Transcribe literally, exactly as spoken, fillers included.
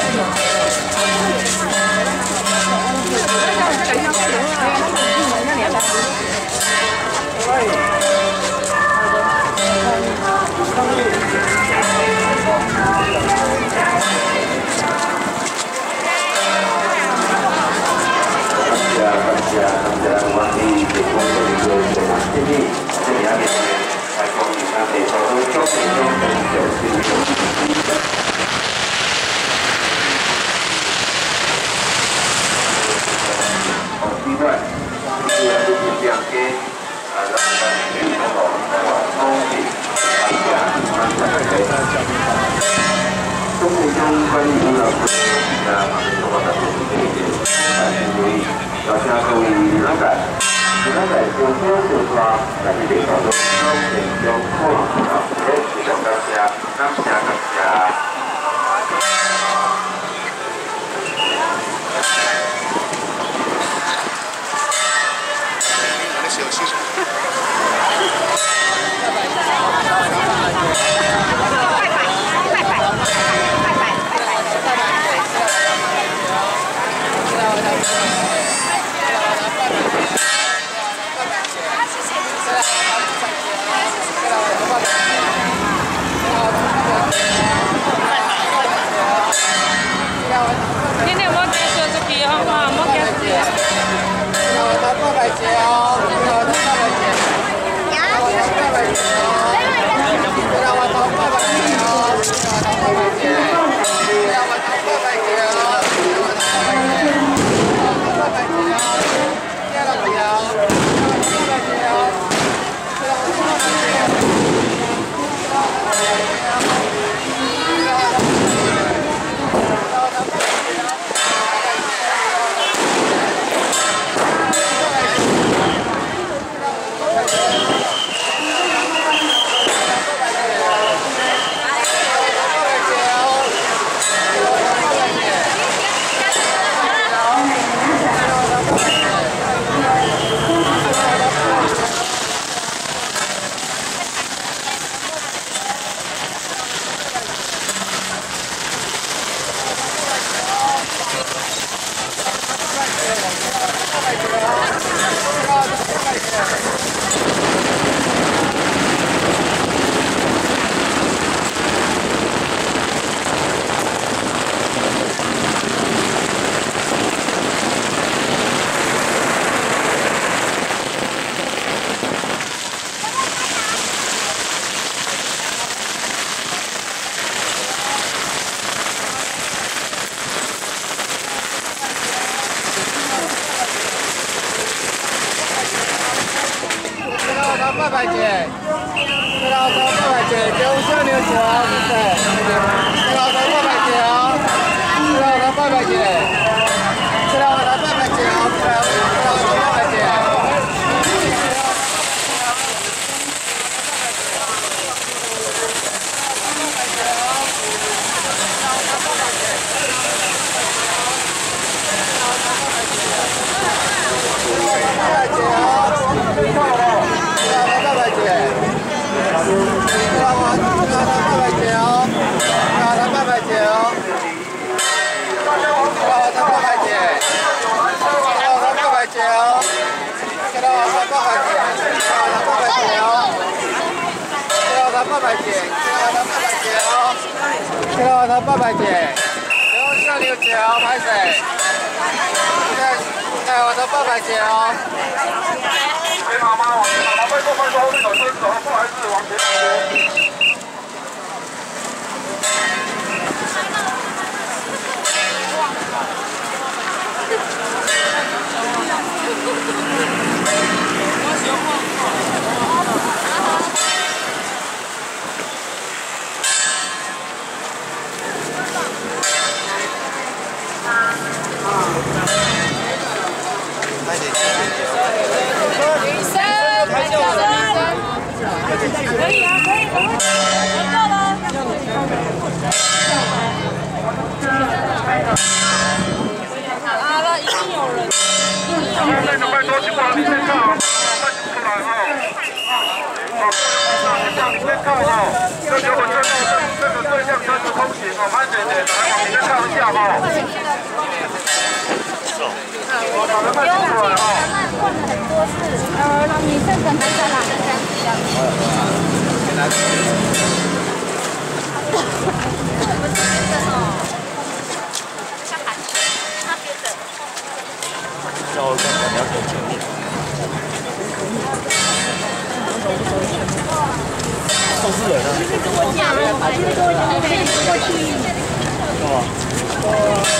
拜拜姐，这老头拜拜姐，给我小牛角，谢谢。这老头拜拜姐哦，这老头拜拜姐，这老头拜拜姐哦，这老头拜拜姐。 八百姐，这个他八百姐，给我小牛角，拍谁？哎，我的八百姐哦。别妈妈，往前跑，快走快走，后面有车子哦，不好意思，往前跑。 可以啊，可以，可以，知道了。啊，那一定有人。那你快多去往里面看啊，快出来啊！好，你先看啊，这结果这这这个对向车子通行哦，慢点点，来往。 你再看一下哈。我把它卖出来哈。 问了很多次，呃，女生可能在哪个乡比较多？ 现在。 我们这边的哦，像韩那边的。 要跟我了解前面。都是人啊。 我讲了，我这个我已经过去。 是吧？